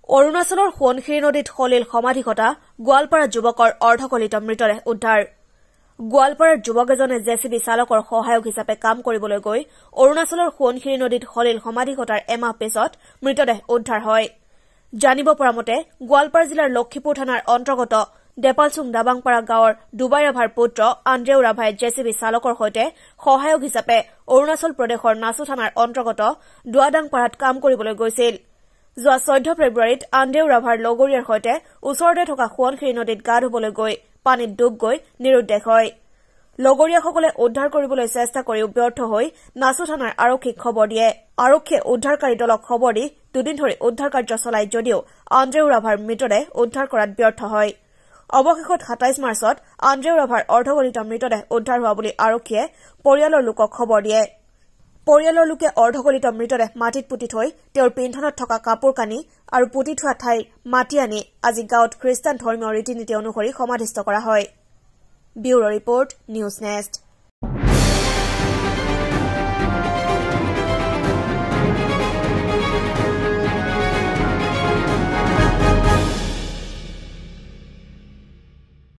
অৰুণাচলৰ সোৱণশিৰি নদীত সলিল সমাধি ঘটা গোৱালপাৰা যুৱকৰ অৰ্ধগলিত মৃতদেহ উদ্ধাৰ গোৱালপাৰাৰ যুৱক এজনে জেচিবি চালকৰ সহায়ক হিচাপে কাম কৰিবলৈ গৈ অৰুণাচলৰ সোৱণশিৰি নদীত সলিল সমাধি ঘটাৰ এমাহ পিছত মৃতদেহ উদ্ধাৰ হয় জানিব পৰা মতে গোৱালপাৰা জিলাৰ লক্ষীপুৰ থানাৰ অন্তৰ্গত দেপালচুং দাবাংপাৰা গাঁৱৰ ডুবাই ৰাভাৰ পুত্ৰ আন্দ্ৰেউ ৰাভাই জেচিবি চালকৰ সৈতে সহায়ক হিচাপে অৰুণাচল প্ৰদেশৰ নাচু থানাৰ অন্তৰ্গত দুৱাডাংপাৰাত কাম কৰিবলৈ গৈছিল যোৱা 14 ফেব্ৰুৱাৰীত আন্দ্ৰেউ ৰাভাৰ লগৰীয়াৰ সৈতে ওচৰতে থকা সোৱণশিৰি নদীত গা ধুবলৈ গৈ পানীত ডুব গৈ নিৰুদ্দেশ হয় লগৰীয়াসকলে উদ্ধাৰ কৰিবলৈ চেষ্টা কৰিও ব্যৰ্থ হৈ নাচু থানাৰ আৰক্ষীক খবৰ দিয়ে আৰক্ষীয়ে উদ্ধাৰকাৰী দলক খবৰ দি দুদিন ধৰি উদ্ধাৰ কাৰ্য চলাই যদিও আন্দ্ৰেউ ৰাভাৰ মৃতদেহ উদ্ধাৰ কৰাত ব্যৰ্থ হয় অৱশেষত 27 মাৰ্চত আন্দ্ৰেউ ৰাভাৰ অৰ্ধগলিত মৃতদেহ উদ্ধাৰ হোৱা বুলি আৰক্ষীয়ে পৰিয়ালৰ লোকক খবৰ দিয়ে পৰিয়ালৰ লোকে অৰ্ধগলিত মৃতদেহ মাটিত পুতি থৈ তেওঁৰ পিন্ধনত থকা কাপোৰ কানি আৰু পুতি থোৱা ঠাইৰ মাটি আনি আজি গাঁৱত খ্ৰীষ্টান ধৰ্মীয় ৰীতি নীতি অনুসৰি সমাধিস্থ কৰা হয় ব্যুৰো ৰিপৰ্ট নিউজ নেষ্ট